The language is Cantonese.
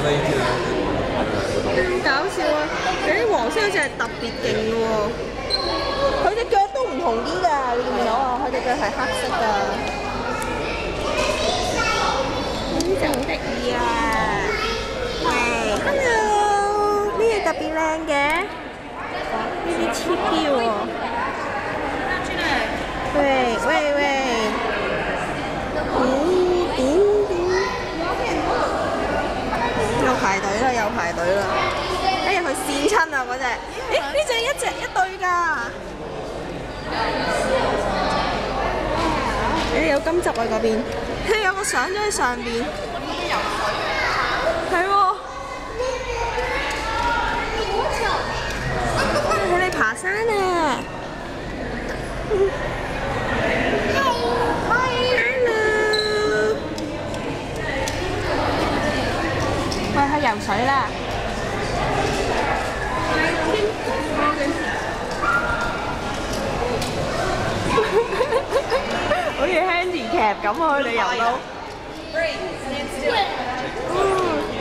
搞笑啊！佢啲黃色好似係特別勁喎，佢隻腳都唔同啲㗎，你見唔見到啊？佢隻腳係黑色㗎，呢隻好得意啊！喂 ，hello， 呢隻特別靚嘅，呢啲超標喎！喂喂喂！又排隊啦，又排隊啦！哎呀，佢跣親啊嗰隻！咦，呢隻一對㗎！誒有金執啊嗰邊，有個相咗喺上邊。係喎。佢哋爬山啊！喂，去游水啦！好似 handicap 咁啊！佢哋游到。